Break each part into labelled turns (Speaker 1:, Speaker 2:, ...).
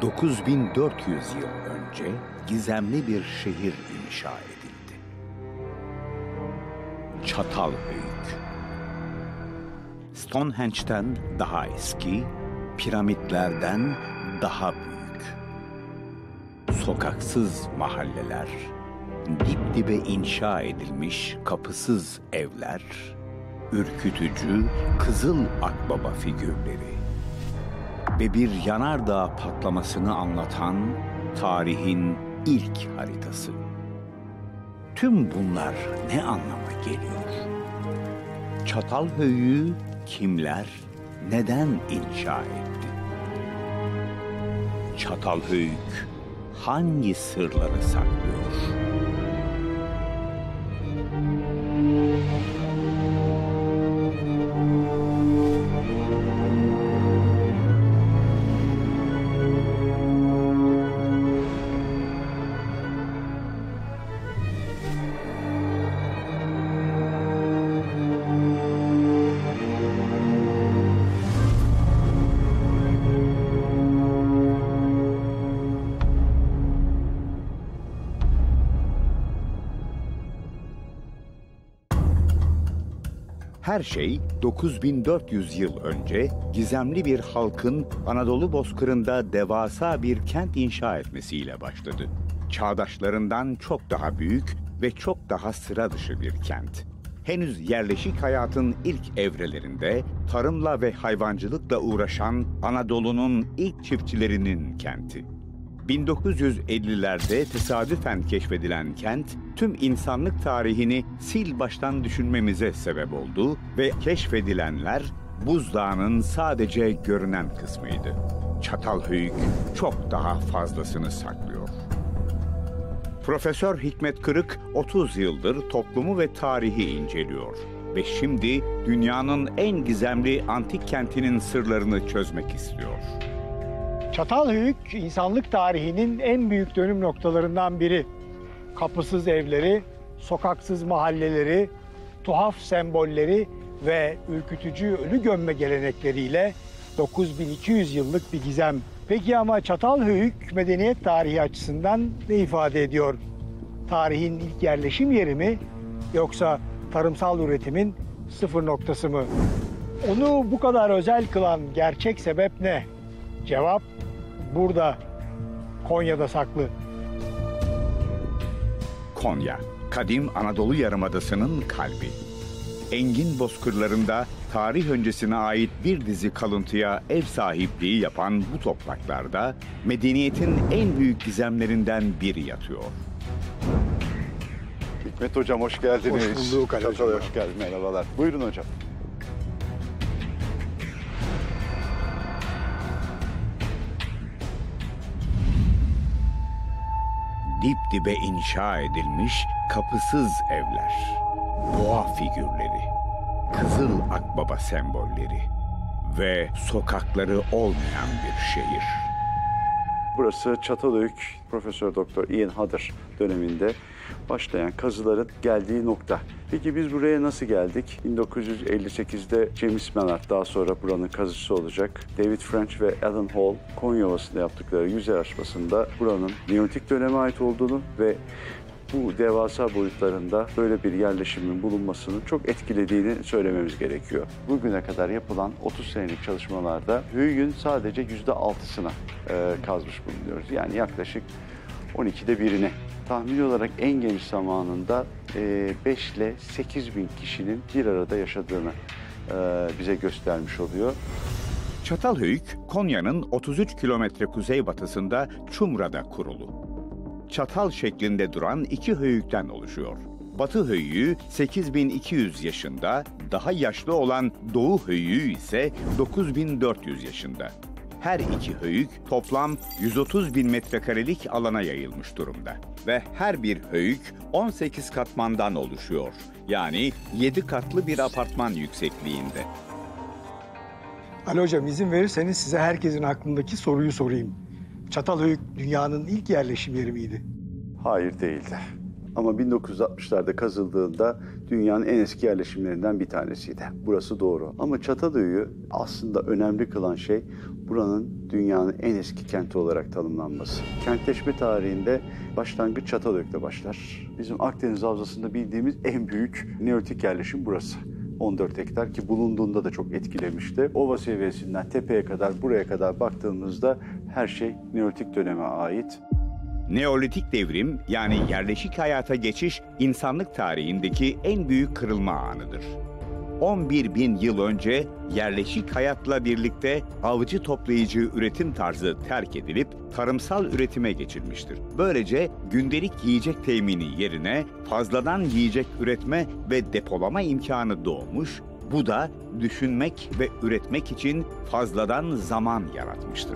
Speaker 1: 9400 yıl önce gizemli bir şehir inşa edildi. Çatalhöyük. Stonehenge'den daha eski, piramitlerden daha büyük. Sokaksız mahalleler, dip dibe inşa edilmiş kapısız evler, ürkütücü Kızıl Akbaba figürleri ve bir yanardağ patlamasını anlatan tarihin ilk haritası. Tüm bunlar ne anlama geliyor? Çatalhöyük'ü kimler, neden inşa etti? Çatalhöyük hangi sırları saklıyor? Her şey 9400 yıl önce gizemli bir halkın Anadolu bozkırında devasa bir kent inşa etmesiyle başladı. Çağdaşlarından çok daha büyük ve çok daha sıra dışı bir kent. Henüz yerleşik hayatın ilk evrelerinde tarımla ve hayvancılıkla uğraşan Anadolu'nun ilk çiftçilerinin kenti. 1950'lerde tesadüfen keşfedilen kent, tüm insanlık tarihini sil baştan düşünmemize sebep oldu ve keşfedilenler buzdağının sadece görünen kısmıydı. Çatalhöyük çok daha fazlasını saklıyor. Profesör Hikmet Kırık 30 yıldır toplumu ve tarihi inceliyor ve şimdi dünyanın en gizemli antik kentinin sırlarını çözmek istiyor.
Speaker 2: Çatalhöyük, insanlık tarihinin en büyük dönüm noktalarından biri. Kapısız evleri, sokaksız mahalleleri, tuhaf sembolleri ve ürkütücü ölü gömme gelenekleriyle 9200 yıllık bir gizem. Peki ama Çatalhöyük medeniyet tarihi açısından ne ifade ediyor? Tarihin ilk yerleşim yeri mi yoksa tarımsal üretimin sıfır noktası mı? Onu bu kadar özel kılan gerçek sebep ne? Cevap burada, Konya'da saklı.
Speaker 1: Konya, kadim Anadolu Yarımadası'nın kalbi. Engin bozkırlarında tarih öncesine ait bir dizi kalıntıya ev sahipliği yapan bu topraklarda medeniyetin en büyük gizemlerinden biri yatıyor.
Speaker 3: Hikmet Hocam hoş geldiniz.
Speaker 2: Hoş bulduk.
Speaker 3: Çatalhöyük'e hoş geldiniz. Merhabalar. Buyurun hocam.
Speaker 1: Dip dibe inşa edilmiş kapısız evler, boğa figürleri, Kızıl Akbaba sembolleri ve sokakları olmayan bir şehir.
Speaker 3: Burası Çatalhöyük Profesör Doktor Ian Hodder döneminde başlayan kazıların geldiği nokta. Peki biz buraya nasıl geldik? 1958'de James Maynard, daha sonra buranın kazıcısı olacak David French ve Alan Hall, Konya Ovası'nda yaptıkları yüzey araştırmasında buranın Neolitik döneme ait olduğunu ve bu devasa boyutlarında böyle bir yerleşimin bulunmasını çok etkilediğini söylememiz gerekiyor. Bugüne kadar yapılan 30 senelik çalışmalarda höyüğün sadece %6'sını kazmış bulunuyoruz. Yani yaklaşık 12'de birini. Tahmini olarak en geniş zamanında 5 ile 8 bin kişinin bir arada yaşadığını bize göstermiş oluyor.
Speaker 1: Çatalhöyük, Konya'nın 33 kilometre kuzeybatısında Çumra'da kurulu. Çatal şeklinde duran iki höyükten oluşuyor. Batı höyüğü 8200 yaşında, daha yaşlı olan Doğu höyüğü ise 9400 yaşında. Her iki höyük toplam 130 bin metrekarelik alana yayılmış durumda. Ve her bir höyük 18 katmandan oluşuyor. Yani 7 katlı bir apartman yüksekliğinde.
Speaker 2: Ali Hocam, izin verirseniz size herkesin aklındaki soruyu sorayım. Çatalhöyük dünyanın ilk yerleşim yeri miydi?
Speaker 3: Hayır, değildi. Ama 1960'larda kazıldığında dünyanın en eski yerleşimlerinden bir tanesiydi. Burası doğru. Ama Çatalhöyük'ü aslında önemli kılan şey buranın dünyanın en eski kenti olarak tanımlanması. Kentleşme tarihinde başlangıç Çatalhöyük'te başlar. Bizim Akdeniz Havzası'nda bildiğimiz en büyük Neolitik yerleşim burası. 14 hektar ki bulunduğunda da çok etkilemişti. Ova seviyesinden tepeye kadar, buraya kadar baktığımızda her şey Neolitik döneme ait.
Speaker 1: Neolitik devrim, yani yerleşik hayata geçiş, insanlık tarihindeki en büyük kırılma anıdır. 11.000 yıl önce yerleşik hayatla birlikte avcı toplayıcı üretim tarzı terk edilip tarımsal üretime geçilmiştir. Böylece gündelik yiyecek temini yerine fazladan yiyecek üretme ve depolama imkanı doğmuş, bu da düşünmek ve üretmek için fazladan zaman yaratmıştır.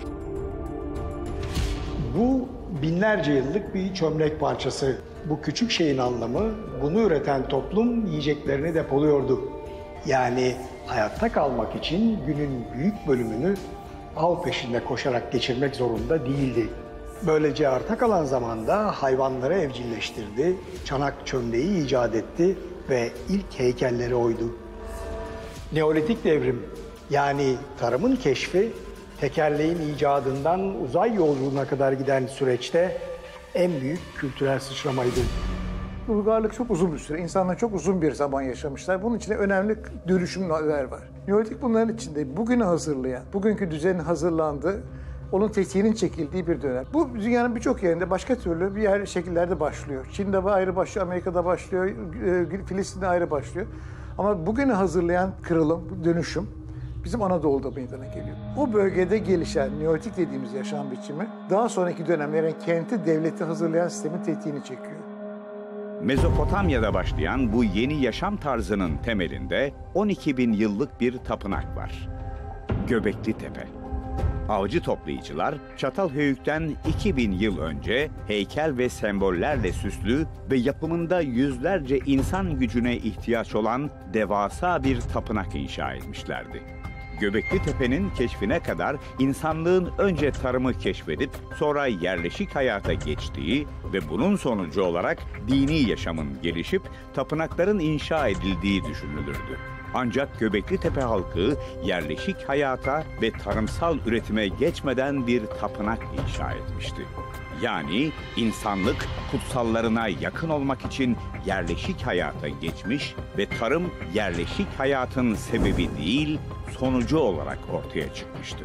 Speaker 2: Bu binlerce yıllık bir çömlek parçası. Bu küçük şeyin anlamı, bunu üreten toplum yiyeceklerini depoluyordu. Yani hayatta kalmak için günün büyük bölümünü av peşinde koşarak geçirmek zorunda değildi. Böylece arta kalan zamanda hayvanları evcilleştirdi, çanak çömleği icat etti ve ilk heykelleri oydu. Neolitik devrim, yani tarımın keşfi, tekerleğin icadından uzay yolculuğuna kadar giden süreçte en büyük kültürel sıçramaydı.
Speaker 4: Uygarlık çok uzun bir süre, insanlar çok uzun bir zaman yaşamışlar. Bunun içinde önemli dönüşümler var. Neolitik bunların içinde bugünü hazırlayan, bugünkü düzenin hazırlandığı, onun tetiğinin çekildiği bir dönem. Bu dünyanın birçok yerinde başka türlü bir şekillerde başlıyor. Çin'de ayrı başlıyor, Amerika'da başlıyor, Filistin'de ayrı başlıyor. Ama bugünü hazırlayan kırılım, dönüşüm bizim Anadolu'da meydana geliyor. O bölgede gelişen Neolitik dediğimiz yaşam biçimi daha sonraki dönemlerin kenti, devleti hazırlayan sistemin tetiğini çekiyor.
Speaker 1: Mezopotamya'da başlayan bu yeni yaşam tarzının temelinde 12.000 yıllık bir tapınak var. Göbekli Tepe. Avcı toplayıcılar Çatalhöyük'ten 2000 yıl önce heykel ve sembollerle süslü ve yapımında yüzlerce insan gücüne ihtiyaç olan devasa bir tapınak inşa etmişlerdi. Göbekli Tepe'nin keşfine kadar insanlığın önce tarımı keşfedip sonra yerleşik hayata geçtiği ve bunun sonucu olarak dini yaşamın gelişip tapınakların inşa edildiği düşünülürdü. Ancak Göbekli Tepe halkı yerleşik hayata ve tarımsal üretime geçmeden bir tapınak inşa etmişti. Yani insanlık kutsallarına yakın olmak için yerleşik hayata geçmiş ve tarım yerleşik hayatın sebebi değil, sonucu olarak ortaya çıkmıştı.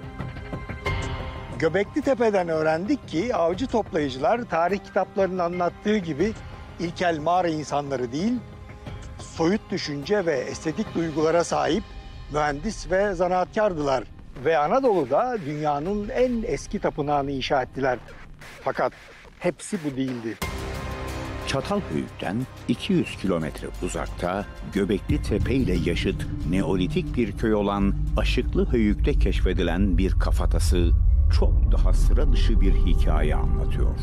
Speaker 2: Göbekli Tepe'den öğrendik ki avcı toplayıcılar tarih kitaplarının anlattığı gibi ilkel mağara insanları değil, soyut düşünce ve estetik duygulara sahip mühendis ve zanaatkardılar. Ve Anadolu'da dünyanın en eski tapınağını inşa ettiler. Fakat hepsi bu değildi.
Speaker 1: Çatalhöyük'ten 200 kilometre uzakta Göbekli Tepe ile yaşıt Neolitik bir köy olan Aşıklıhöyük'te keşfedilen bir kafatası çok daha sıra dışı bir hikaye anlatıyor.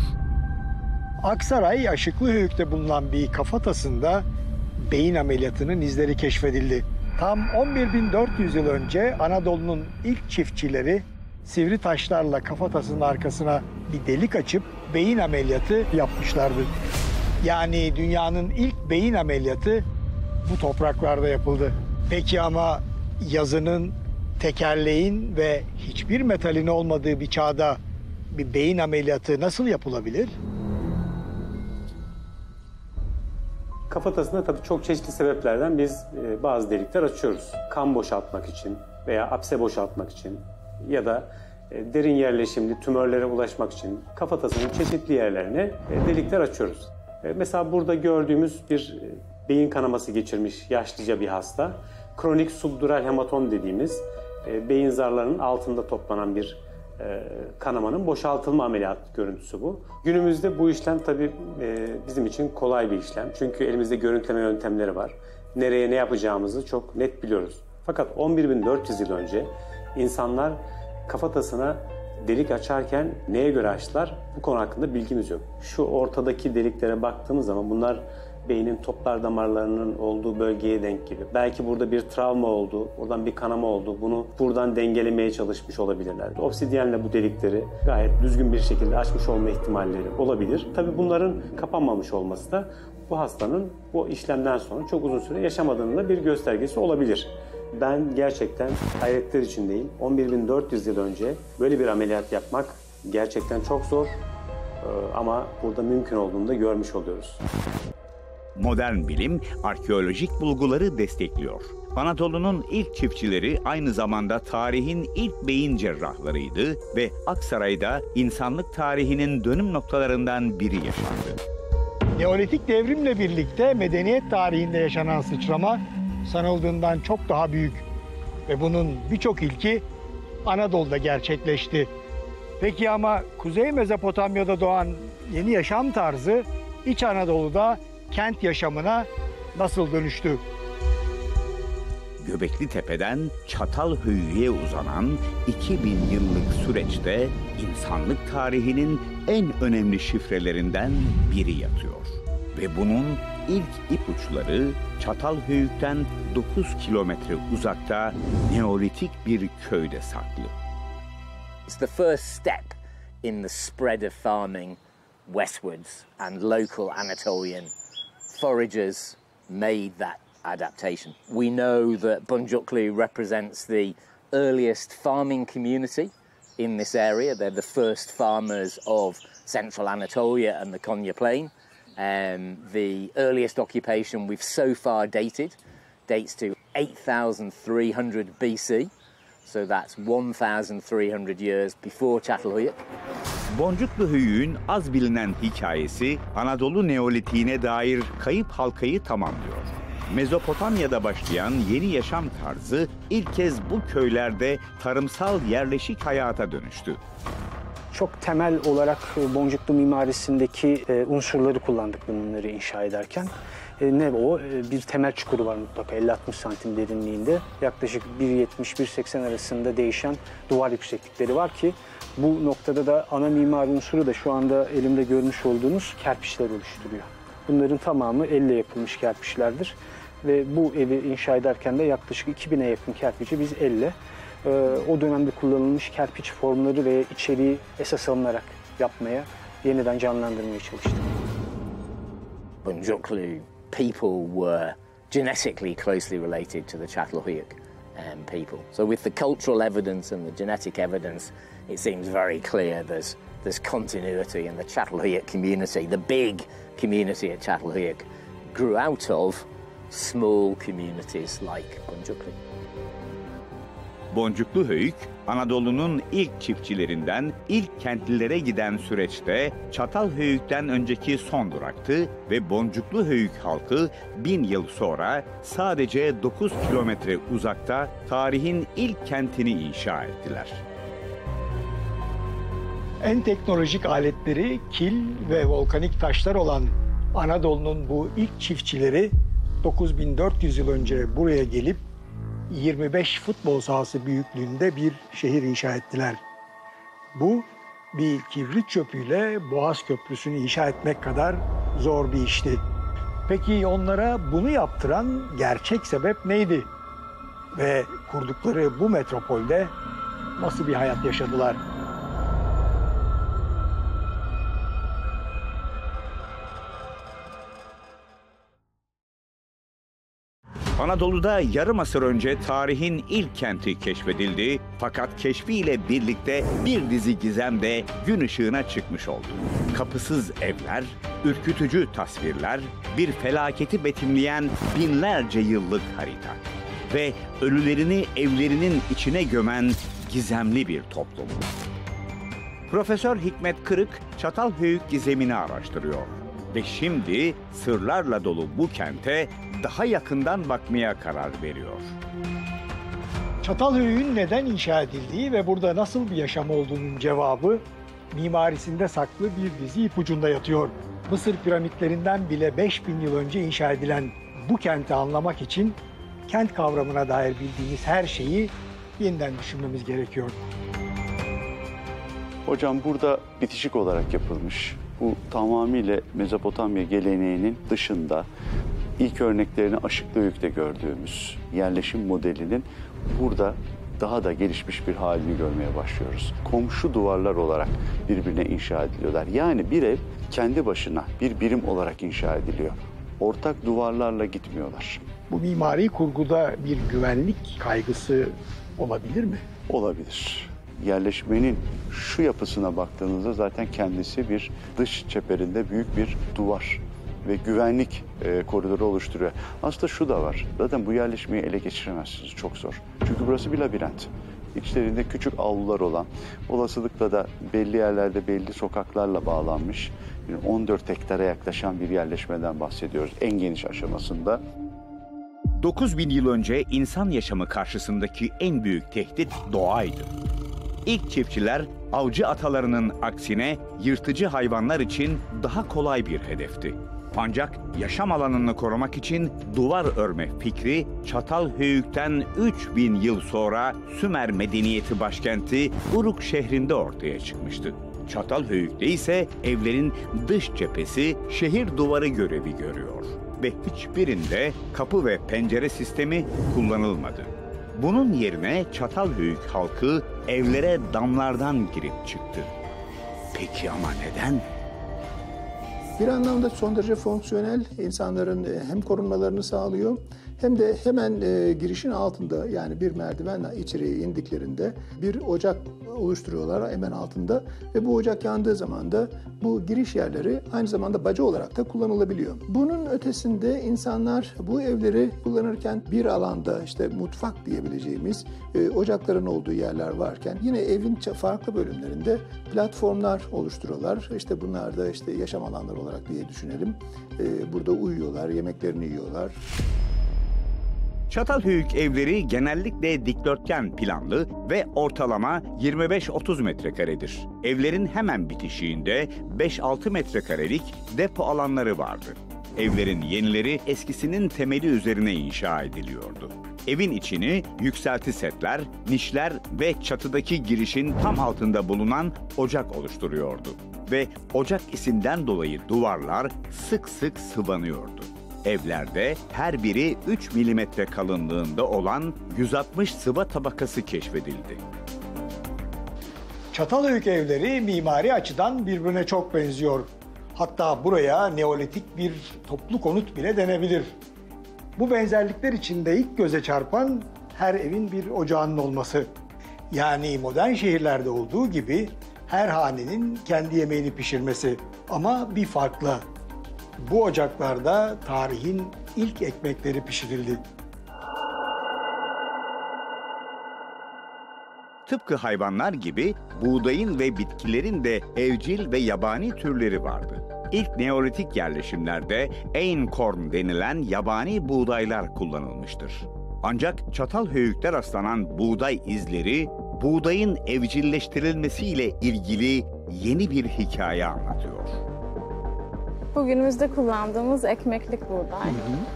Speaker 2: Aksaray Aşıklıhöyük'te bulunan bir kafatasında beyin ameliyatının izleri keşfedildi. Tam 11.400 yıl önce Anadolu'nun ilk çiftçileri sivri taşlarla kafatasının arkasına bir delik açıp beyin ameliyatı yapmışlardı. Yani dünyanın ilk beyin ameliyatı bu topraklarda yapıldı. Peki ama yazının, tekerleğin ve hiçbir metalin olmadığı bir çağda bir beyin ameliyatı nasıl yapılabilir?
Speaker 5: Kafatasında tabii çok çeşitli sebeplerden biz bazı delikler açıyoruz. Kan boşaltmak için veya apse boşaltmak için ya da derin yerleşimli tümörlere ulaşmak için kafatasının çeşitli yerlerine delikler açıyoruz. Mesela burada gördüğümüz bir beyin kanaması geçirmiş yaşlıca bir hasta. Kronik subdural hematom dediğimiz beyin zarlarının altında toplanan bir kanamanın boşaltılma ameliyat görüntüsü bu. Günümüzde bu işlem tabii bizim için kolay bir işlem. Çünkü elimizde görüntüleme yöntemleri var. Nereye ne yapacağımızı çok net biliyoruz. Fakat 11.400 yıl önce insanlar kafatasına delik açarken neye göre açtılar? Bu konu hakkında bilgimiz yok. Şu ortadaki deliklere baktığımız zaman bunlar beynin toplar damarlarının olduğu bölgeye denk geliyor. Belki burada bir travma oldu, oradan bir kanama oldu. Bunu buradan dengelemeye çalışmış olabilirler. Obsidyenle bu delikleri gayet düzgün bir şekilde açmış olma ihtimalleri olabilir. Tabii bunların kapanmamış olması da bu hastanın bu işlemden sonra çok uzun süre yaşamadığının da bir göstergesi olabilir. Ben gerçekten hayretler içindeyim. 11.400 yıl önce böyle bir ameliyat yapmak gerçekten çok zor ama burada mümkün olduğunu da görmüş oluyoruz.
Speaker 1: Modern bilim arkeolojik bulguları destekliyor. Anadolu'nun ilk çiftçileri aynı zamanda tarihin ilk beyin cerrahlarıydı ve Aksaray'da insanlık tarihinin dönüm noktalarından biri yaşandı.
Speaker 2: Neolitik devrimle birlikte medeniyet tarihinde yaşanan sıçrama sanıldığından çok daha büyük ve bunun birçok ilki Anadolu'da gerçekleşti. Peki ama Kuzey Mezopotamya'da doğan yeni yaşam tarzı İç Anadolu'da kent yaşamına nasıl dönüştü?
Speaker 1: Göbekli Tepe'den Çatalhöyük'e uzanan 2000 yıllık süreçte insanlık tarihinin en önemli şifrelerinden biri yatıyor. Ve bunun ilk ipuçları Çatalhöyük'ten 9 kilometre uzakta Neolitik bir köyde saklı.
Speaker 6: It's the first step in the spread of farming westwards, and local Anatolian foragers made that adaptation. We know that Buncuklu represents the earliest farming community in this area. They're the first farmers of central Anatolia and the Konya Plain. The earliest occupation we've so far dates to 8,300 BC. So that's 1,300 years before Çatalhöyük.
Speaker 1: Boncuklu Höyük'ün az bilinen hikayesi Anadolu Neolitiğine dair kayıp halkayı tamamlıyor. Mezopotamya'da başlayan yeni yaşam tarzı ilk kez bu köylerde tarımsal yerleşik hayata dönüştü.
Speaker 7: Çok temel olarak Boncuklu mimarisindeki unsurları kullandık bunları inşa ederken. Ne o? Bir temel çukuru var mutlaka 50-60 santim derinliğinde. Yaklaşık 1.70-1.80 arasında değişen duvar yükseklikleri var ki bu noktada da ana mimari unsuru da şu anda elimde görmüş olduğunuz kerpiçler oluşturuyor. Bunların tamamı elle yapılmış kerpiçlerdir. Ve bu evi inşa ederken de yaklaşık 2000'e yakın kerpiçi biz elle o dönemde kullanılmış kerpiç formları ve içeriği esas alınarak yapmaya, yeniden canlandırmaya çalıştık.
Speaker 6: Buncuklu people were genetically closely related to the Çatalhöyük people. So with the cultural evidence and the genetic evidence, it seems very clear there's continuity in the Çatalhöyük community. The big community at Çatalhöyük grew out of small communities like Buncuklu.
Speaker 1: Boncuklu Höyük, Anadolu'nun ilk çiftçilerinden ilk kentlilere giden süreçte Çatalhöyük'ten önceki son duraktı ve Boncuklu Höyük halkı 1000 yıl sonra sadece 9 kilometre uzakta tarihin ilk kentini inşa ettiler.
Speaker 2: En teknolojik aletleri kil ve volkanik taşlar olan Anadolu'nun bu ilk çiftçileri 9400 yıl önce buraya gelip 25 futbol sahası büyüklüğünde bir şehir inşa ettiler. Bu bir kibrit çöpüyle Boğaz Köprüsü'nü inşa etmek kadar zor bir işti. Peki onlara bunu yaptıran gerçek sebep neydi? Ve kurdukları bu metropolde nasıl bir hayat yaşadılar?
Speaker 1: Anadolu'da yarım asır önce tarihin ilk kenti keşfedildi fakat keşfiyle birlikte bir dizi gizem de gün ışığına çıkmış oldu. Kapısız evler, ürkütücü tasvirler, bir felaketi betimleyen binlerce yıllık harita ve ölülerini evlerinin içine gömen gizemli bir toplum. Profesör Hikmet Kırık, Çatalhöyük gizemini araştırıyor ve şimdi sırlarla dolu bu kente daha yakından bakmaya karar veriyor.
Speaker 2: Çatalhöyük'ün neden inşa edildiği ve burada nasıl bir yaşam olduğunun cevabı mimarisinde saklı bir dizi ipucunda yatıyor. Mısır piramitlerinden bile 5000 yıl önce inşa edilen bu kenti anlamak için kent kavramına dair bildiğimiz her şeyi yeniden düşünmemiz gerekiyor.
Speaker 3: Hocam burada bitişik olarak yapılmış. Bu tamamıyla Mezopotamya geleneğinin dışında ilk örneklerini Aşıklıhöyük'te gördüğümüz yerleşim modelinin burada daha da gelişmiş bir halini görmeye başlıyoruz. Komşu duvarlar olarak birbirine inşa ediliyorlar. Yani bir ev kendi başına bir birim olarak inşa ediliyor. ortak duvarlarla gitmiyorlar.
Speaker 2: Bu mimari kurguda bir güvenlik kaygısı olabilir mi?
Speaker 3: Olabilir. Yerleşmenin şu yapısına baktığınızda zaten kendisi bir dış çeperinde büyük bir duvar ve güvenlik koridoru oluşturuyor. Aslında şu da var. Zaten bu yerleşmeyi ele geçiremezsiniz. Çok zor. Çünkü burası bir labirent. İçlerinde küçük avlular olan, olasılıkla da belli yerlerde belli sokaklarla bağlanmış 14 hektara yaklaşan bir yerleşmeden bahsediyoruz en geniş aşamasında.
Speaker 1: 9000 yıl önce insan yaşamı karşısındaki en büyük tehdit doğaydı. İlk çiftçiler avcı atalarının aksine yırtıcı hayvanlar için daha kolay bir hedefti. Ancak yaşam alanını korumak için duvar örme fikri Çatalhöyük'ten 3000 yıl sonra Sümer medeniyeti başkenti Uruk şehrinde ortaya çıkmıştı. Çatalhöyük'te ise evlerin dış cephesi şehir duvarı görevi görüyor ve hiçbirinde kapı ve pencere sistemi kullanılmadı. Bunun yerine Çatalhöyük halkı evlere damlardan girip çıktı. Peki ama neden?
Speaker 8: Bir anlamda son derece fonksiyonel, insanların hem korunmalarını sağlıyor hem de hemen girişin altında, yani bir merdivenle içeriye indiklerinde bir ocak oluşturuyorlar hemen altında ve bu ocak yandığı zaman da bu giriş yerleri aynı zamanda baca olarak da kullanılabiliyor. Bunun ötesinde insanlar bu evleri kullanırken bir alanda işte mutfak diyebileceğimiz ocakların olduğu yerler varken yine evin farklı bölümlerinde platformlar oluşturuyorlar. İşte bunlar da işte yaşam alanları olarak diye düşünelim. Burada uyuyorlar, yemeklerini yiyorlar.
Speaker 1: Çatalhöyük evleri genellikle dikdörtgen planlı ve ortalama 25-30 metrekaredir. Evlerin hemen bitişiğinde 5-6 metrekarelik depo alanları vardı. Evlerin yenileri eskisinin temeli üzerine inşa ediliyordu. Evin içini yükselti setler, nişler ve çatıdaki girişin tam altında bulunan ocak oluşturuyordu. Ve ocak isinden dolayı duvarlar sık sık sıvanıyordu. Evlerde her biri 3 milimetre kalınlığında olan 160 sıva tabakası keşfedildi.
Speaker 2: Çatalhöyük evleri mimari açıdan birbirine çok benziyor. Hatta buraya Neolitik bir toplu konut bile denebilir. Bu benzerlikler içinde ilk göze çarpan her evin bir ocağının olması. Yani modern şehirlerde olduğu gibi her hanenin kendi yemeğini pişirmesi. Ama bir farkla. Bu ocaklarda tarihin ilk ekmekleri pişirildi.
Speaker 1: Tıpkı hayvanlar gibi buğdayın ve bitkilerin de evcil ve yabani türleri vardı. İlk Neolitik yerleşimlerde einkorn denilen yabani buğdaylar kullanılmıştır. Ancak Çatalhöyük'te rastlanan buğday izleri, buğdayın evcilleştirilmesiyle ilgili yeni bir hikaye anlatıyor.
Speaker 9: Bugünümüzde kullandığımız ekmeklik buğday.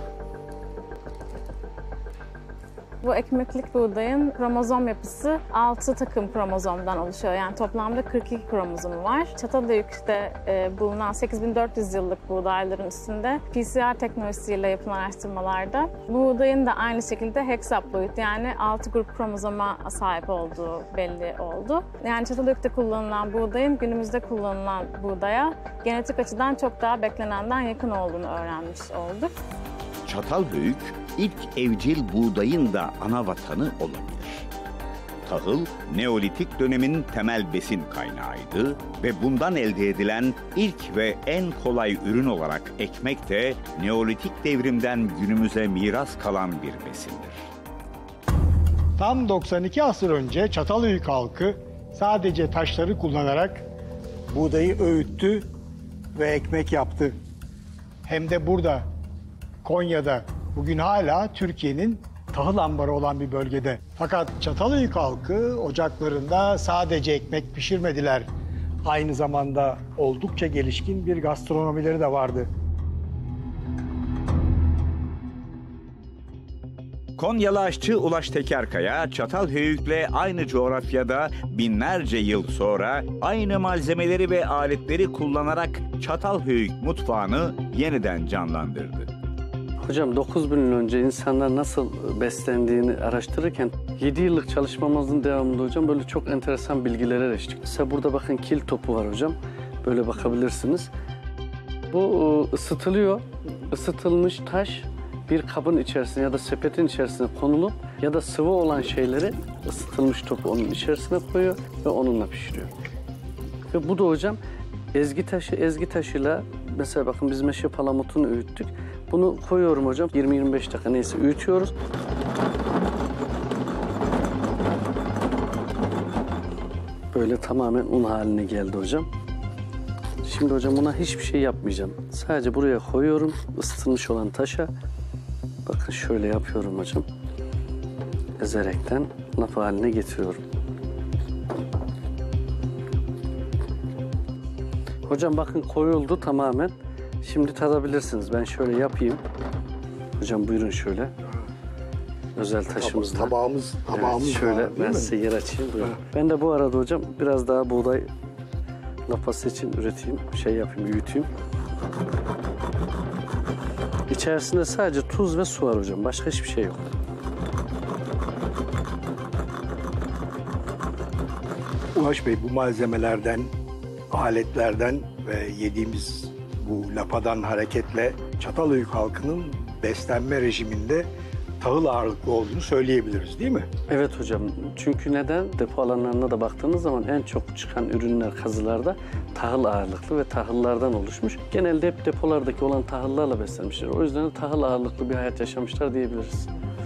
Speaker 9: Bu ekmeklik buğdayın kromozom yapısı 6 takım kromozomdan oluşuyor. Yani toplamda 42 kromozomu var. Çatalhöyük'te bulunan 8400 yıllık buğdayların üstünde PCR teknolojisiyle yapılan araştırmalarda bu buğdayın da aynı şekilde heksaploid yani 6 grup kromozoma sahip olduğu belli oldu. Yani Çatalhöyük'te kullanılan buğdayın günümüzde kullanılan buğdaya genetik açıdan çok daha beklenenden yakın olduğunu öğrenmiş olduk.
Speaker 1: Çatalhöyük, ilk evcil buğdayın da ana vatanı olabilir. Tahıl, Neolitik dönemin temel besin kaynağıydı ve bundan elde edilen ilk ve en kolay ürün olarak ekmek de Neolitik devrimden günümüze miras kalan bir besindir.
Speaker 2: Tam 92 asır önce Çatalhöyük halkı sadece taşları kullanarak buğdayı öğüttü ve ekmek yaptı. Hem de burada, Konya'da, bugün hala Türkiye'nin tahıl ambarı olan bir bölgede. Fakat Çatalhöyük halkı ocaklarında sadece ekmek pişirmediler. Aynı zamanda oldukça gelişkin bir gastronomileri de vardı.
Speaker 1: Konyalı aşçı Ulaş Tekerkaya, Çatalhöyük'le aynı coğrafyada binlerce yıl sonra aynı malzemeleri ve aletleri kullanarak Çatalhöyük mutfağını yeniden canlandırdı.
Speaker 10: Hocam 9000 yıl önce insanlar nasıl beslendiğini araştırırken 7 yıllık çalışmamızın devamında hocam böyle çok enteresan bilgilere eriştik. Mesela burada bakın kil topu var hocam. Böyle bakabilirsiniz. Bu ısıtılıyor. ısıtılmış taş bir kabın içerisine ya da sepetin içerisine konulup ya da sıvı olan şeyleri ısıtılmış topu onun içerisine koyuyor ve onunla pişiriyor. Ve bu da hocam ezgi taşıyla mesela bakın biz meşe palamutunu öğüttük. Bunu koyuyorum hocam 20-25 dakika neyse öğütüyoruz. Böyle tamamen un haline geldi hocam. Şimdi hocam buna hiçbir şey yapmayacağım. Sadece buraya koyuyorum ısıtılmış olan taşa. Bakın şöyle yapıyorum hocam. Ezerekten laf haline getiriyorum. Hocam bakın koyuldu tamamen. Şimdi tadabilirsiniz. Ben şöyle yapayım. Hocam buyurun şöyle. Özel taşımızla.
Speaker 2: Tabağımız
Speaker 10: Evet, şöyle
Speaker 2: var, değil
Speaker 10: ben
Speaker 2: mi?
Speaker 10: size yer açayım. Buyurun. Ben de bu arada hocam biraz daha buğday lapası için üreteyim. Büyüteyim. İçerisinde sadece tuz ve su var hocam. Başka hiçbir şey yok.
Speaker 2: Ulaş Bey, bu malzemelerden, aletlerden ve yediğimiz bu lapadan hareketle Çatalhöyük halkının beslenme rejiminde tahıl ağırlıklı olduğunu söyleyebiliriz, değil mi?
Speaker 10: Evet hocam. Çünkü neden? Depo alanlarına da baktığınız zaman en çok çıkan ürünler kazılarda tahıl ağırlıklı ve tahıllardan oluşmuş. Genelde hep depolardaki olan tahıllarla beslenmişler. O yüzden de tahıl ağırlıklı bir hayat yaşamışlar diyebiliriz.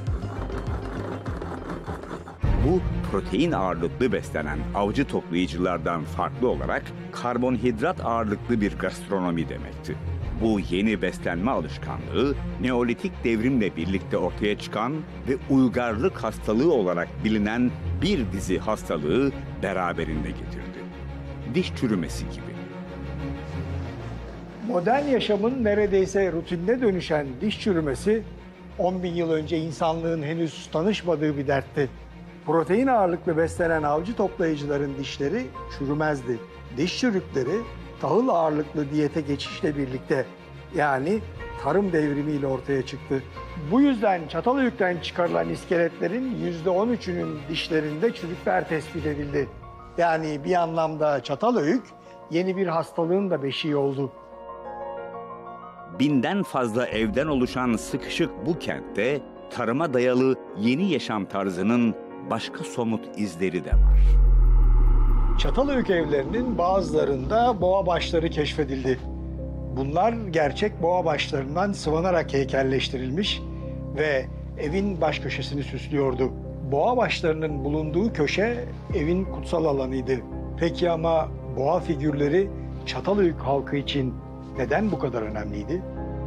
Speaker 1: Bu protein ağırlıklı beslenen avcı toplayıcılardan farklı olarak karbonhidrat ağırlıklı bir gastronomi demekti. Bu yeni beslenme alışkanlığı Neolitik devrimle birlikte ortaya çıkan ve uygarlık hastalığı olarak bilinen bir dizi hastalığı beraberinde getirdi. Diş çürümesi gibi.
Speaker 2: Modern yaşamın neredeyse rutinine dönüşen diş çürümesi 10.000 yıl önce insanlığın henüz tanışmadığı bir dertti. Protein ağırlıklı beslenen avcı toplayıcıların dişleri çürümezdi. Diş çürükleri tahıl ağırlıklı diyete geçişle birlikte yani tarım devrimiyle ortaya çıktı. Bu yüzden Çatalhöyük'ten çıkarılan iskeletlerin %13'ünün dişlerinde çürükler tespit edildi. Yani bir anlamda Çatalhöyük yeni bir hastalığın da beşiği oldu.
Speaker 1: Binden fazla evden oluşan sıkışık bu kentte tarıma dayalı yeni yaşam tarzının başka somut izleri de var.
Speaker 2: Çatalhöyük evlerinin bazılarında boğa başları keşfedildi. Bunlar gerçek boğa başlarından sıvanarak heykelleştirilmiş ve evin baş köşesini süslüyordu. Boğa başlarının bulunduğu köşe evin kutsal alanıydı. Peki ama boğa figürleri Çatalhöyük halkı için neden bu kadar önemliydi?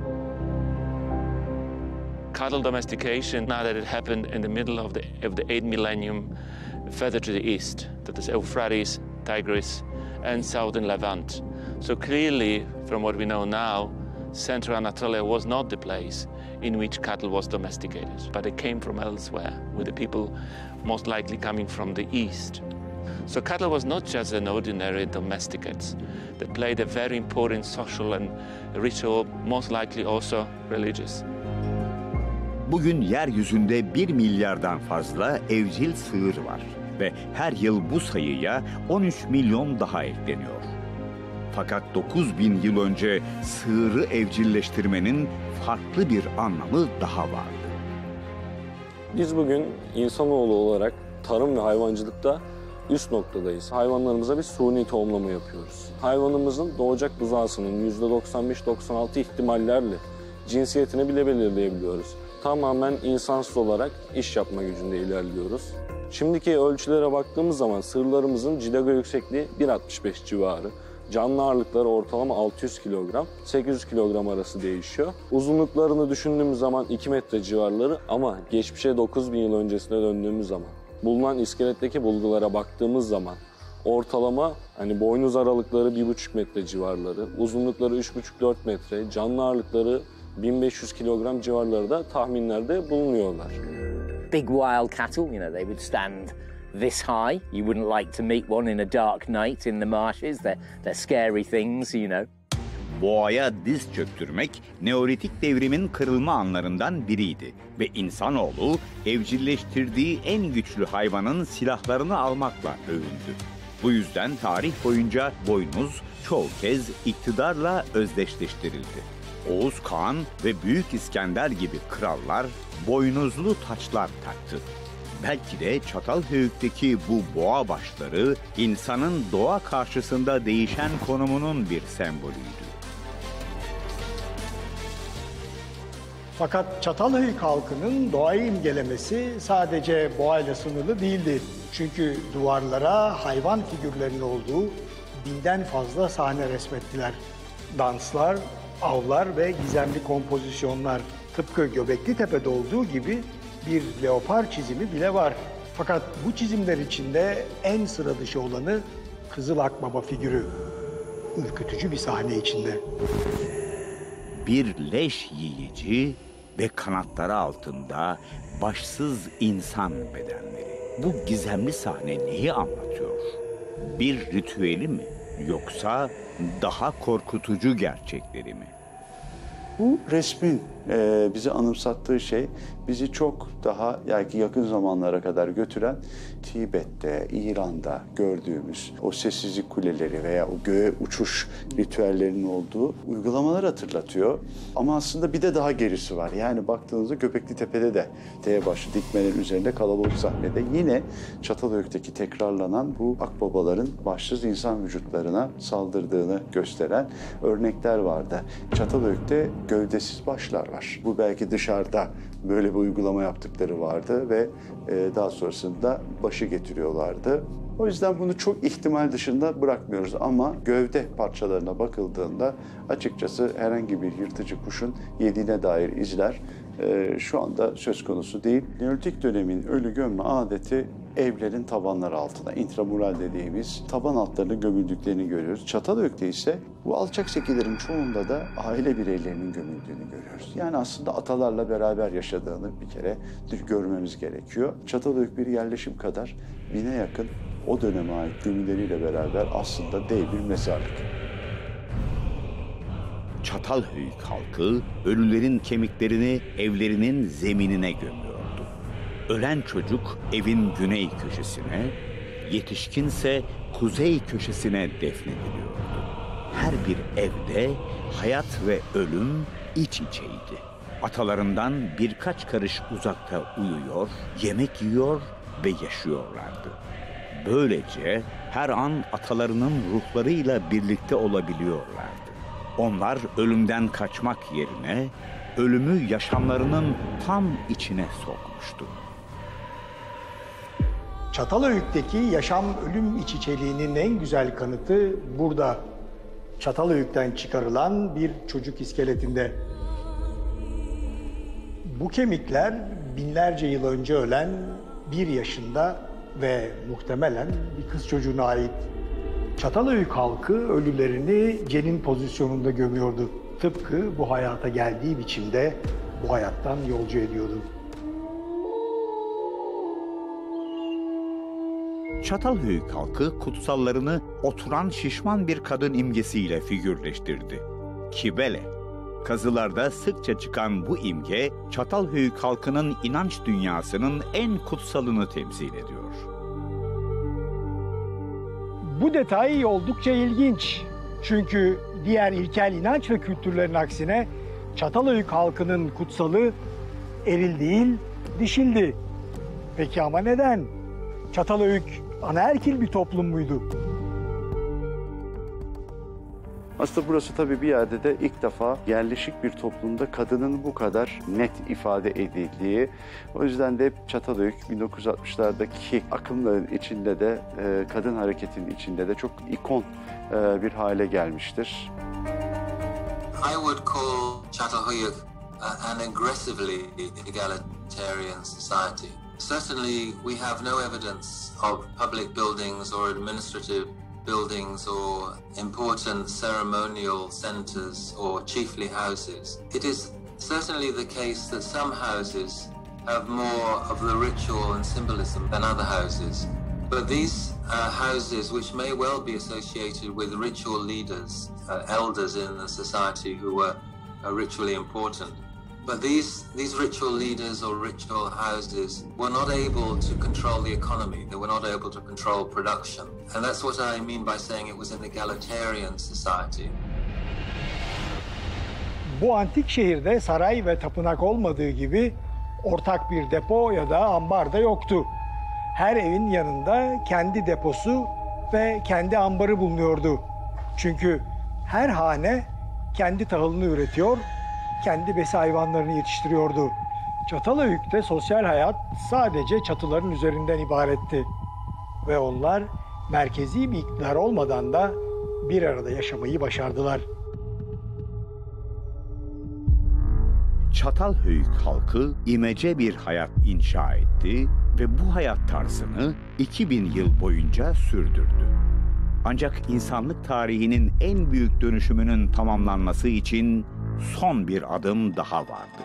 Speaker 11: Cattle domestication, now that it happened in the middle of the 8th millennium, further to the east, that is Euphrates, Tigris, and southern Levant. So clearly, from what we know now, Central Anatolia was not the place in which cattle was domesticated, but it came from elsewhere, with the people most likely coming from the east. So cattle was not just an ordinary domesticate that played a very important social and ritual, most likely also religious.
Speaker 1: Bugün yeryüzünde 1 milyardan fazla evcil sığır var ve her yıl bu sayıya 13 milyon daha ekleniyor. Fakat 9.000 yıl önce sığırı evcilleştirmenin farklı bir anlamı daha vardı.
Speaker 12: Biz bugün insanoğlu olarak tarım ve hayvancılıkta üst noktadayız. Hayvanlarımıza bir suni tohumlama yapıyoruz. Hayvanımızın doğacak buzağısının %95-96 ihtimallerle cinsiyetini bile belirleyebiliyoruz. Tamamen insansız olarak iş yapma gücünde ilerliyoruz. Şimdiki ölçülere baktığımız zaman sığırlarımızın cilaga yüksekliği 1.65 civarı. Canlı ağırlıkları ortalama 600 kilogram, 800 kilogram arası değişiyor. Uzunluklarını düşündüğümüz zaman 2 metre civarları ama geçmişe 9.000 yıl öncesine döndüğümüz zaman, bulunan iskeletteki bulgulara baktığımız zaman ortalama boynuz aralıkları 1,5 metre civarları, uzunlukları 3,5-4 metre, canlı ağırlıkları 1500 kilogram civarlarında tahminlerde bulunuyorlar.
Speaker 6: Big wild cattle, they would stand this high. You wouldn't like to meet one in a dark night in the marshes. They're scary things,
Speaker 1: Boğaya diz çöktürmek Neolitik devrimin kırılma anlarından biriydi ve insanoğlu evcilleştirdiği en güçlü hayvanın silahlarını almakla övündü. Bu yüzden tarih boyunca boynuz çoğu kez iktidarla özdeşleştirildi. Oğuz Kağan ve Büyük İskender gibi krallar boynuzlu taçlar taktı. Belki de Çatalhöyük'teki bu boğa başları insanın doğa karşısında değişen konumunun bir sembolüydü.
Speaker 2: Fakat Çatalhöyük halkının doğayı imgelemesi sadece boğayla sınırlı değildi. Çünkü duvarlara hayvan figürlerinin olduğu 1000'den fazla sahne resmettiler. Danslar, avlar ve gizemli kompozisyonlar. Tıpkı Göbeklitepe'de olduğu gibi bir leopar çizimi bile var. Fakat bu çizimler içinde en sıra dışı olanı Kızıl Akbaba figürü. Ürkütücü bir sahne içinde.
Speaker 1: Bir leş yiyici ve kanatları altında başsız insan bedenleri. Bu gizemli sahne neyi anlatıyor? Bir ritüeli mi? Yoksa daha korkutucu gerçekleri mi?
Speaker 3: Bu resmin bize anımsattığı şey bizi çok daha yakın zamanlara kadar götüren Tibet'te, İran'da gördüğümüz o sessizlik kuleleri veya o göğe uçuş ritüellerinin olduğu uygulamalar hatırlatıyor. Ama aslında bir de daha gerisi var. Yani baktığınızda Göbeklitepe'de de T başı dikmenin üzerinde kalabalık sahnede yine Çatalhöyük'teki tekrarlanan bu akbabaların başsız insan vücutlarına saldırdığını gösteren örnekler vardı. Çatalhöyük'te gövdesiz başlar var. Bu belki dışarıda böyle bir uygulama yaptıkları vardı ve daha sonrasında başı getiriyorlardı. O yüzden bunu çok ihtimal dışında bırakmıyoruz ama gövde parçalarına bakıldığında açıkçası herhangi bir yırtıcı kuşun yediğine dair izler şu anda söz konusu değil. Neolitik dönemin ölü gömme adeti evlerin tabanları altına, intramural dediğimiz taban altlarına gömüldüklerini görüyoruz. Çatalhöyük'te ise bu alçak şekillerin çoğunda da aile bireylerinin gömüldüğünü görüyoruz. Yani aslında atalarla beraber yaşadığını bir kere görmemiz gerekiyor. Çatalhöyük bir yerleşim kadar 1000'e yakın o döneme ait gömüleriyle beraber aslında dev bir mezarlık.
Speaker 1: Çatalhöyük halkı ölülerin kemiklerini evlerinin zeminine gömüyordu. Ölen çocuk evin güney köşesine, yetişkinse kuzey köşesine defnediliyordu. Her bir evde hayat ve ölüm iç içeydi. Atalarından birkaç karış uzakta uyuyor, yemek yiyor ve yaşıyorlardı. Böylece her an atalarının ruhlarıyla birlikte olabiliyorlardı. Onlar ölümden kaçmak yerine ölümü yaşamlarının tam içine sokmuştu.
Speaker 2: Çatalhöyük'teki yaşam-ölüm iç içeliğinin en güzel kanıtı burada. Çatalhöyük'ten çıkarılan bir çocuk iskeletinde. Bu kemikler binlerce yıl önce ölen 1 yaşında ve muhtemelen bir kız çocuğuna ait. Çatalhöyük halkı ölülerini cenin pozisyonunda gömüyordu. Tıpkı bu hayata geldiği biçimde bu hayattan yolcu ediyordu.
Speaker 1: Çatalhöyük halkı kutsallarını oturan şişman bir kadın imgesiyle figürleştirdi. Kibele. Kazılarda sıkça çıkan bu imge, Çatalhöyük halkının inanç dünyasının en kutsalını temsil ediyor.
Speaker 2: Bu detay oldukça ilginç. Çünkü diğer ilkel inanç ve kültürlerin aksine Çatalhöyük halkının kutsalı eril değil, dişildi. Peki ama neden? Çatalhöyük anaerkil bir toplum muydu?
Speaker 3: Aslında burası tabii bir yerde de ilk defa yerleşik bir toplumda kadının bu kadar net ifade edildiği. O yüzden de hep Çatalhöyük 1960'lardaki akımların içinde de kadın hareketinin içinde de çok ikon bir hale gelmiştir.
Speaker 13: I would call Çatalhöyük an aggressively egalitarian society. Certainly we have no evidence of public buildings or administrative buildings or important ceremonial centers or chiefly houses. It is certainly the case that some houses have more of the ritual and symbolism than other houses. But these houses, which may well be associated with ritual leaders, elders in the society who were ritually important, but these ritual leaders or ritual houses were not able to control the economy. They were not able to control production. And that's what I mean by saying it was an egalitarian society.
Speaker 2: Bu antik şehirde saray ve tapınak olmadığı gibi ortak bir depo ya da ambar da yoktu. Her evin yanında kendi deposu ve kendi ambarı bulunuyordu. Çünkü her hane kendi tahılını üretiyor, kendi besi hayvanlarını yetiştiriyordu. Çatalhöyük'te sosyal hayat sadece çatıların üzerinden ibaretti. Ve onlar merkezi bir iktidar olmadan da bir arada yaşamayı başardılar.
Speaker 1: Çatalhöyük halkı imece bir hayat inşa etti ve bu hayat tarzını 2000 yıl boyunca sürdürdü. Ancak insanlık tarihinin en büyük dönüşümünün tamamlanması için son bir adım daha vardı.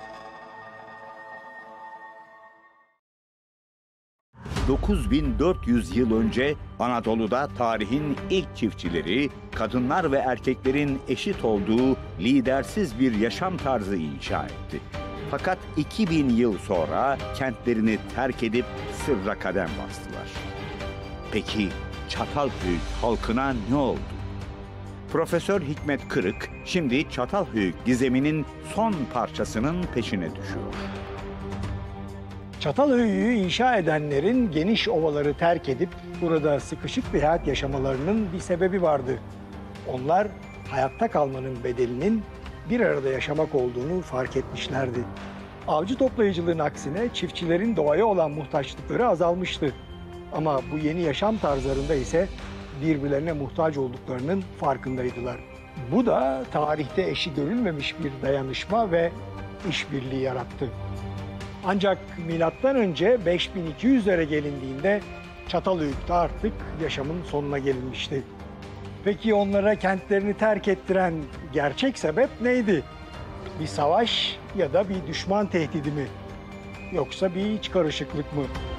Speaker 1: 9400 yıl önce Anadolu'da tarihin ilk çiftçileri, kadınlar ve erkeklerin eşit olduğu lidersiz bir yaşam tarzı inşa etti. Fakat 2000 yıl sonra kentlerini terk edip sırra kadem bastılar. Peki Çatalhöyük halkına ne oldu? Profesör Hikmet Kırık şimdi Çatalhöyük gizeminin son parçasının peşine düşüyor.
Speaker 2: Çatalhöyük'ü inşa edenlerin geniş ovaları terk edip burada sıkışık bir hayat yaşamalarının bir sebebi vardı. Onlar hayatta kalmanın bedelinin bir arada yaşamak olduğunu fark etmişlerdi. Avcı toplayıcılığın aksine çiftçilerin doğaya olan muhtaçlıkları azalmıştı. Ama bu yeni yaşam tarzlarında ise birbirlerine muhtaç olduklarının farkındaydılar. Bu da tarihte eşi görülmemiş bir dayanışma ve işbirliği yarattı. Ancak milattan önce 5200'lere gelindiğinde Çatalhöyük'te artık yaşamın sonuna gelinmişti. Peki onlara kentlerini terk ettiren gerçek sebep neydi? Bir savaş ya da bir düşman tehdidi mi? Yoksa bir iç karışıklık mı?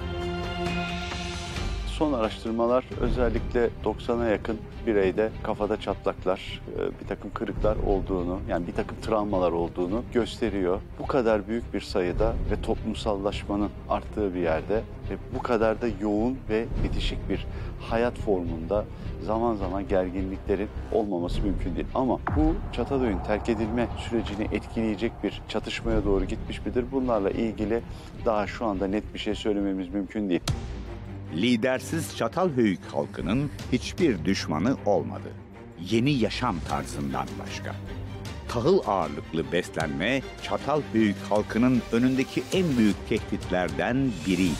Speaker 3: Son araştırmalar özellikle 90'a yakın bireyde kafada çatlaklar, bir takım kırıklar olduğunu, yani bir takım travmalar olduğunu gösteriyor. Bu kadar büyük bir sayıda ve toplumsallaşmanın arttığı bir yerde ve bu kadar da yoğun ve bitişik bir hayat formunda zaman zaman gerginliklerin olmaması mümkün değil. Ama bu Çatalhöyük'ün terk edilme sürecini etkileyecek bir çatışmaya doğru gitmiş midir? Bunlarla ilgili daha şu anda net bir şey söylememiz mümkün değil.
Speaker 1: Lidersiz Çatalhöyük halkının hiçbir düşmanı olmadı. Yeni yaşam tarzından başka. Tahıl ağırlıklı beslenme Çatalhöyük halkının önündeki en büyük tehditlerden biriydi.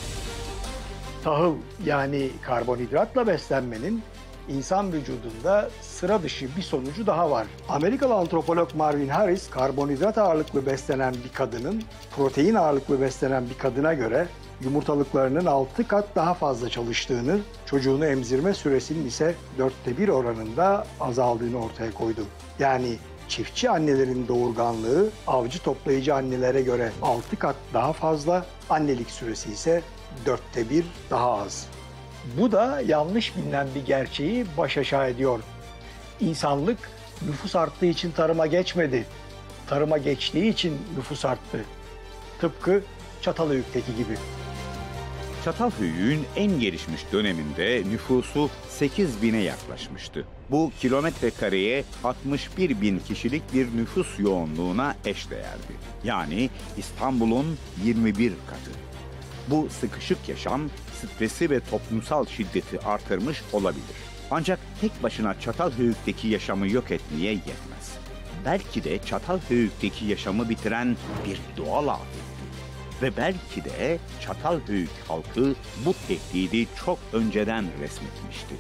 Speaker 2: Tahıl yani karbonhidratla beslenmenin insan vücudunda sıra dışı bir sonucu daha var. Amerikalı antropolog Marvin Harris, karbonhidrat ağırlıklı beslenen bir kadının protein ağırlıklı beslenen bir kadına göre yumurtalıklarının 6 kat daha fazla çalıştığını, çocuğunu emzirme süresinin ise 1/4 oranında azaldığını ortaya koydu. Yani çiftçi annelerin doğurganlığı avcı toplayıcı annelere göre 6 kat daha fazla, annelik süresi ise 1/4 daha az. Bu da yanlış bilinen bir gerçeği baş aşağı ediyor. İnsanlık nüfus arttığı için tarıma geçmedi. Tarıma geçtiği için nüfus arttı. Tıpkı Çatalhöyük'teki gibi.
Speaker 1: Çatalhöyük'ün en gelişmiş döneminde nüfusu 8.000'e yaklaşmıştı. Bu kilometre kareye 61.000 kişilik bir nüfus yoğunluğuna eşdeğerdi. Yani İstanbul'un 21 katı. Bu sıkışık yaşam stresi ve toplumsal şiddeti artırmış olabilir. Ancak tek başına Çatalhöyük'teki yaşamı yok etmeye yetmez. Belki de Çatalhöyük'teki yaşamı bitiren bir doğal afet. Ve belki de Çatalhöyük halkı bu tehdidi çok önceden resmetmişti.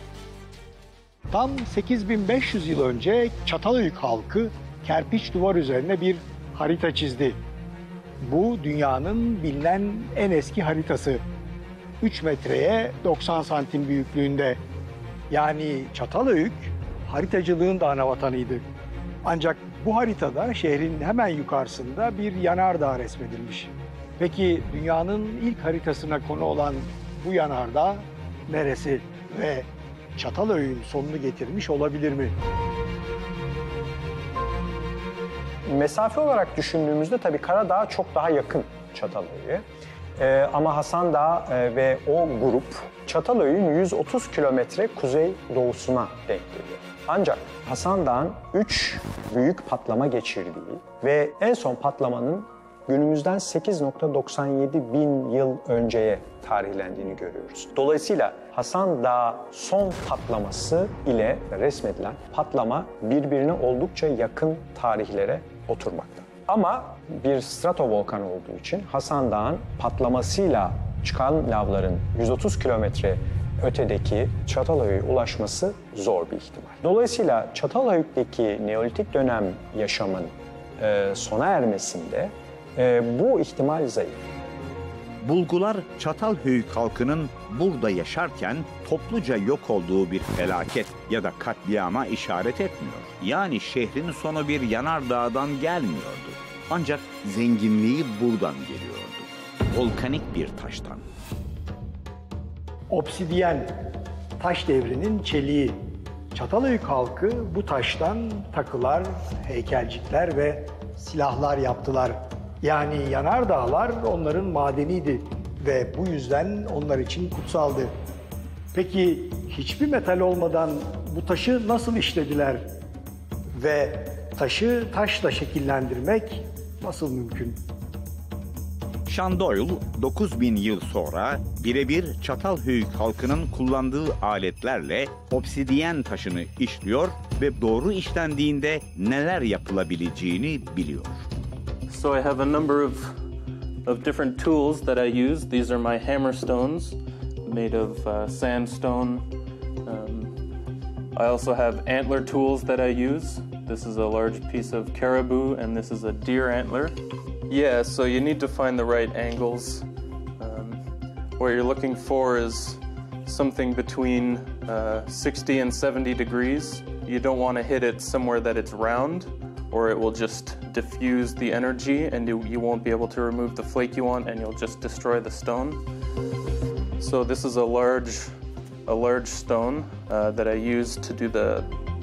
Speaker 2: Tam 8500 yıl önce Çatalhöyük halkı kerpiç duvar üzerine bir harita çizdi. Bu dünyanın bilinen en eski haritası. 3 metreye 90 santim büyüklüğünde. Yani Çatalhöyük haritacılığın da anavatanıydı. Ancak bu haritada şehrin hemen yukarısında bir yanardağ resmedilmiş. Peki dünyanın ilk haritasına konu olan bu yanardağ neresi ve Çatalhöyük'ün sonunu getirmiş olabilir mi?
Speaker 14: Mesafe olarak düşündüğümüzde tabii Karadağ çok daha yakın Çatalhöyük'e. Ama Hasan Dağı ve o grup Çatalhöyük'ün 130 kilometre kuzey doğusuna denk geliyor. Ancak Hasan Dağ'ın 3 büyük patlama geçirdiği ve en son patlamanın günümüzden 8,97 bin yıl önceye tarihlendiğini görüyoruz. Dolayısıyla Hasan Dağı son patlaması ile resmedilen patlama birbirine oldukça yakın tarihlere oturmakta. Ama bir stratovolkan olduğu için Hasan Dağ'ın patlamasıyla çıkan lavların 130 kilometre ötedeki Çatalhöyük'e ulaşması zor bir ihtimal. Dolayısıyla Çatalhöyük'teki Neolitik dönem yaşamın sona ermesinde bu ihtimal zayıf.
Speaker 1: Bulgular Çatalhöyük halkının burada yaşarken topluca yok olduğu bir felaket ya da katliama işaret etmiyor. Yani şehrin sonu bir yanardağdan gelmiyordu. Ancak zenginliği buradan geliyordu. Volkanik bir taştan.
Speaker 2: Obsidiyen, taş devrinin çeliği. Çatalhöyük halkı bu taştan takılar, heykelcikler ve silahlar yaptılar. Yani yanardağlar onların madeniydi ve bu yüzden onlar için kutsaldı. Peki hiçbir metal olmadan bu taşı nasıl işlediler? Ve taşı taşla şekillendirmek nasıl mümkün?
Speaker 1: Sean Doyle 9000 yıl sonra birebir Çatalhöyük halkının kullandığı aletlerle obsidiyen taşını işliyor ve doğru işlendiğinde neler yapılabileceğini biliyor.
Speaker 11: So I have a number of different tools that I use. These are my hammer stones made of sandstone. I also have antler tools that I use. This is a large piece of caribou and this is a deer antler. Yeah, so you need to find the right angles. What you're looking for is something between 60 and 70 degrees. You don't want to hit it somewhere that it's round, or it will just diffuse the energy and you won't be able to remove the flake you want and you'll just destroy the stone. So this is a large stone that I use to do the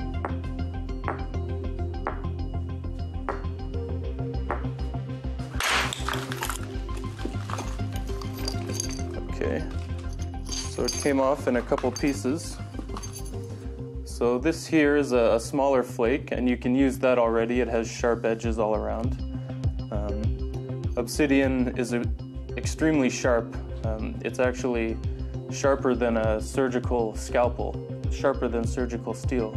Speaker 11: So it came off in a couple pieces. So this here is a smaller flake, and you can use that already. It has sharp edges all around. Obsidian is extremely sharp. It's actually sharper than a surgical scalpel, sharper than surgical steel.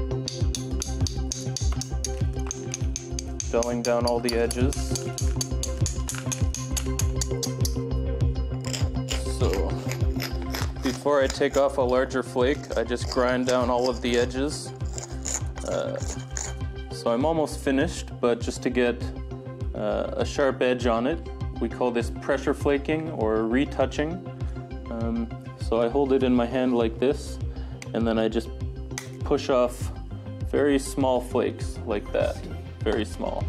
Speaker 11: Dulling down all the edges. Before I take off a larger flake, I just grind down all of the edges. So I'm almost finished, but just to get a sharp edge on it, we call this pressure flaking or retouching. So I hold it in my hand like this, and then I just push off very small flakes like that, very small.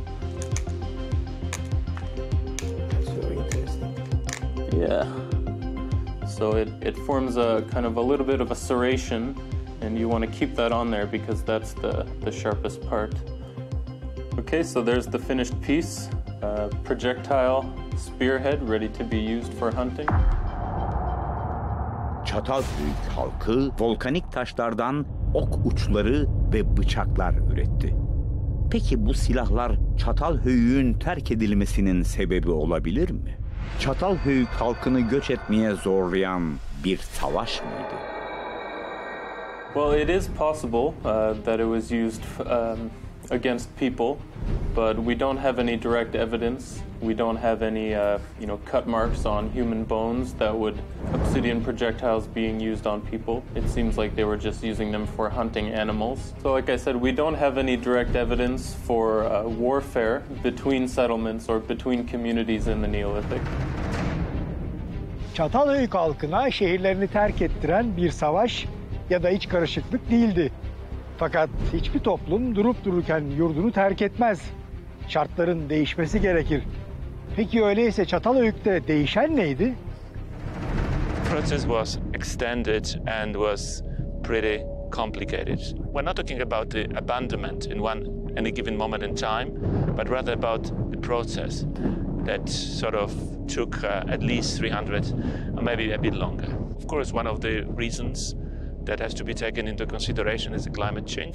Speaker 2: That's very interesting.
Speaker 11: Yeah. So it forms a kind of a little bit of a serration, and you want to keep that on there because that's the sharpest part. Okay, so there's the finished piece, projectile spearhead ready to be used for hunting.
Speaker 1: Çatalhöyük halkı volkanik taşlardan ok uçları ve bıçaklar üretti. Peki bu silahlar Çatalhöyük'ün terk edilmesinin sebebi olabilir mi? Çatalhöyük halkını göç etmeye zorlayan bir savaş mıydı?
Speaker 11: Well, it is possible that it was used against people, but we don't have any direct evidence. We don't have any, cut marks on human bones that would obsidian projectiles being used on people. It seems like they were just using them for hunting animals. So, like I said, we don't have any direct evidence for warfare between settlements or between communities in the Neolithic.
Speaker 2: Çatalhöyük halkına şehirlerini terk ettiren bir savaş ya da iç karışıklık değildi. Fakat hiçbir toplum durup dururken yurdunu terk etmez. Şartların değişmesi gerekir. Peki öyleyse Çatalhöyük'te değişen neydi?
Speaker 11: The process was extended and was pretty complicated. We're not talking about the abandonment in any given moment in time, but rather about the process that sort of took at least 300 or maybe a bit longer. Of course, one of the reasons that has to be taken into consideration is the climate change.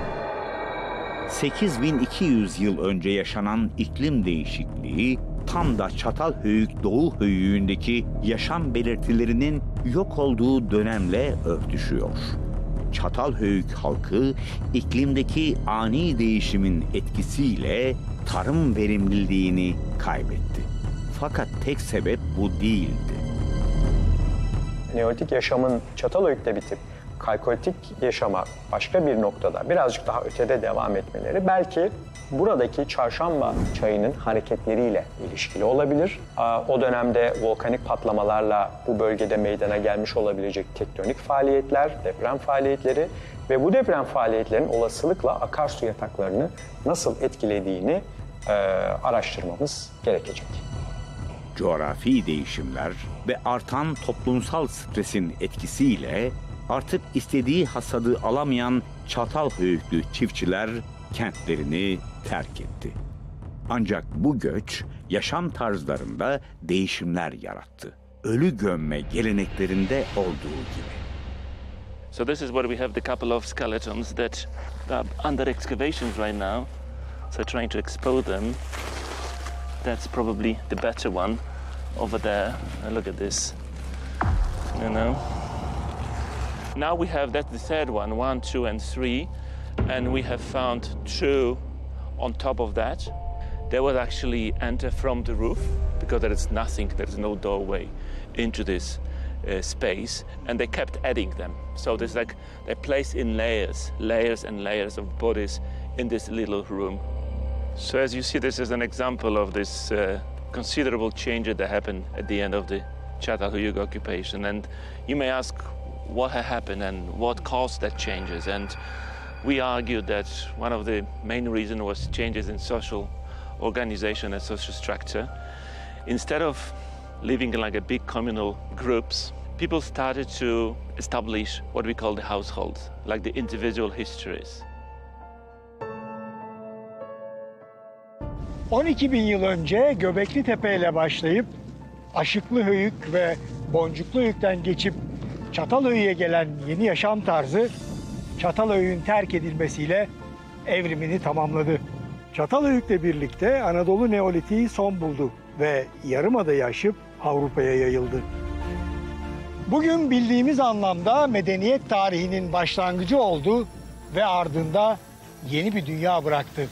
Speaker 1: 8200 yıl önce yaşanan iklim değişikliği tam da Çatalhöyük Doğu Höyüğü'ndeki yaşam belirtilerinin yok olduğu dönemle örtüşüyor. Çatalhöyük halkı iklimdeki ani değişimin etkisiyle tarım verimliliğini kaybetti. Fakat tek sebep bu değildi.
Speaker 14: Neolitik yaşamın Çatalhöyük'te bitip kalkolitik yaşama başka bir noktada birazcık daha ötede devam etmeleri belki buradaki çarşamba çayının hareketleriyle ilişkili olabilir. O dönemde volkanik patlamalarla bu bölgede meydana gelmiş olabilecek tektonik faaliyetler, deprem faaliyetleri ve bu deprem faaliyetlerin olasılıkla akarsu yataklarını nasıl etkilediğini araştırmamız gerekecek.
Speaker 1: Coğrafi değişimler ve artan toplumsal stresin etkisiyle artık istediği hasadı alamayan Çatalhöyüklü çiftçiler kentlerini terk etti. Ancak bu göç yaşam tarzlarında değişimler yarattı. Ölü gömme geleneklerinde olduğu gibi.
Speaker 11: So this is where we have the couple of skeletons that are under excavations right now. So trying to expose them. That's probably the better one over there. Look at this. You know. Now we have, that's the third one, 1, 2, and 3. And we have found 2 on top of that. They would actually enter from the roof because there is nothing, there is no doorway into this space, and they kept adding them. So there's like they're placed in layers and layers of bodies in this little room. So as you see, this is an example of this considerable change that happened at the end of the Çatalhöyük occupation. And you may ask what had happened and what caused that changes. And we argued that one of the main reasons was changes in social organization and social structure. Instead of living in like a big communal groups, people started to establish what we call the households, like the individual histories.
Speaker 2: 12.000 yıl önce Göbekli Tepe ile başlayıp Aşıklıhöyük ve Boncukluyük'ten geçip Çatalhöyük'e gelen yeni yaşam tarzı Çatalhöyük'ün terk edilmesiyle evrimini tamamladı. Çatalhöyük'le birlikte Anadolu Neolitiği son buldu ve Yarımada'yı aşıp Avrupa'ya yayıldı. Bugün bildiğimiz anlamda medeniyet tarihinin başlangıcı oldu ve ardında yeni bir dünya bıraktı.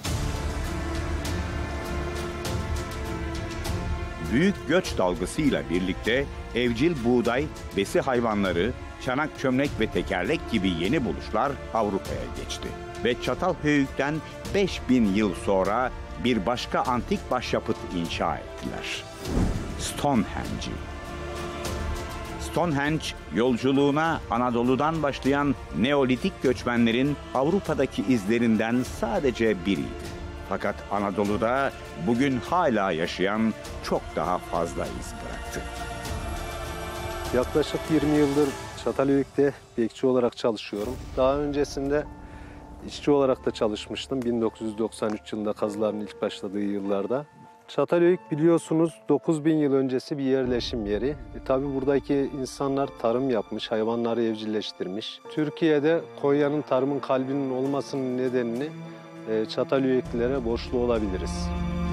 Speaker 1: Büyük göç dalgasıyla birlikte evcil buğday, besi hayvanları, çanak çömlek ve tekerlek gibi yeni buluşlar Avrupa'ya geçti. Ve Çatalhöyük'ten 5000 yıl sonra bir başka antik başyapıt inşa ettiler. Stonehenge'i. Stonehenge, yolculuğuna Anadolu'dan başlayan Neolitik göçmenlerin Avrupa'daki izlerinden sadece biriydi. Fakat Anadolu'da bugün hala yaşayan çok daha fazla iz bıraktı.
Speaker 15: Yaklaşık 20 yıldır Çatalhöyük'te bekçi olarak çalışıyorum. Daha öncesinde işçi olarak da çalışmıştım 1993 yılında kazıların ilk başladığı yıllarda. Çatalhöyük biliyorsunuz 9000 yıl öncesi bir yerleşim yeri. Tabii buradaki insanlar tarım yapmış, hayvanları evcilleştirmiş. Türkiye'de Konya'nın tarımın kalbinin olmasının nedenini Çatalhöyüklülere borçlu olabiliriz.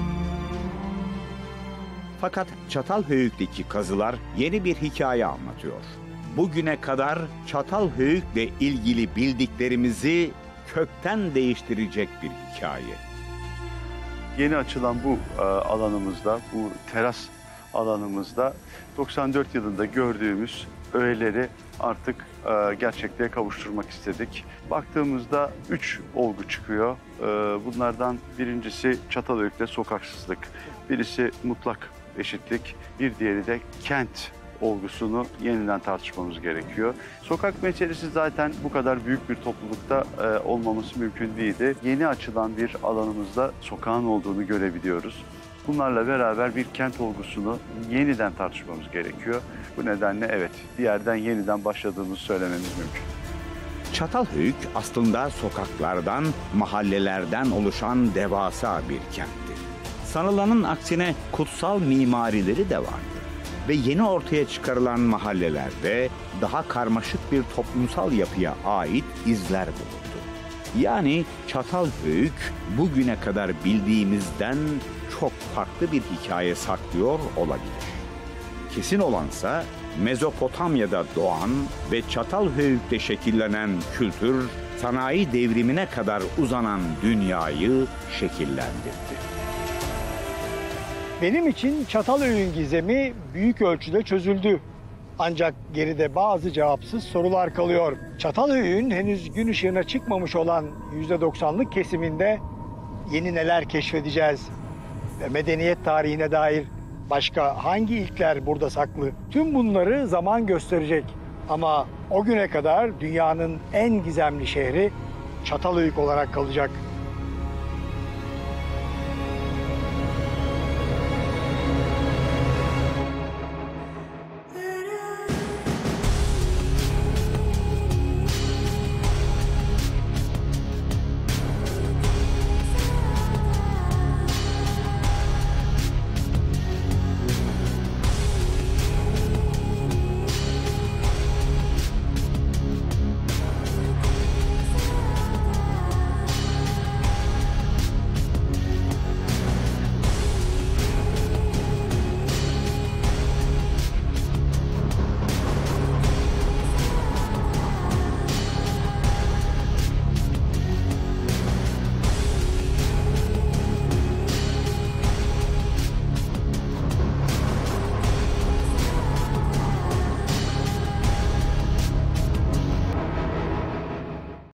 Speaker 1: Fakat Çatalhöyük'teki kazılar yeni bir hikaye anlatıyor. Bugüne kadar Çatalhöyük'le ilgili bildiklerimizi kökten değiştirecek bir hikaye.
Speaker 3: Yeni açılan bu alanımızda, bu teras alanımızda 94 yılında gördüğümüz öğeleri artık gerçekliğe kavuşturmak istedik. Baktığımızda 3 olgu çıkıyor. Bunlardan birincisi Çatalhöyük'te sokaksızlık, birisi mutlak eşitlik, bir diğeri de kent olgusunu yeniden tartışmamız gerekiyor. Sokak meselesi zaten bu kadar büyük bir toplulukta olmaması mümkün değildi. Yeni açılan bir alanımızda sokağın olduğunu görebiliyoruz. Bunlarla beraber bir kent olgusunu yeniden tartışmamız gerekiyor. Bu nedenle evet, bir yerden yeniden başladığımızı söylememiz mümkün.
Speaker 1: Çatalhöyük aslında sokaklardan, mahallelerden oluşan devasa bir kentti. Sanılanın aksine kutsal mimarileri de vardı. ve yeni ortaya çıkarılan mahallelerde daha karmaşık bir toplumsal yapıya ait izler bulundu. Yani Çatalhöyük bugüne kadar bildiğimizden çok farklı bir hikaye saklıyor olabilir. Kesin olansa Mezopotamya'da doğan ve Çatalhöyük'te şekillenen kültür, sanayi devrimine kadar uzanan dünyayı şekillendirdi.
Speaker 2: Benim için Çatalhöyük'ün gizemi büyük ölçüde çözüldü. Ancak geride bazı cevapsız sorular kalıyor. Çatalhöyük'ün henüz gün ışığına çıkmamış olan %90'lık kesiminde yeni neler keşfedeceğiz? Ve medeniyet tarihine dair başka hangi ilkler burada saklı? Tüm bunları zaman gösterecek. Ama o güne kadar dünyanın en gizemli şehri Çatalhöyük olarak kalacak.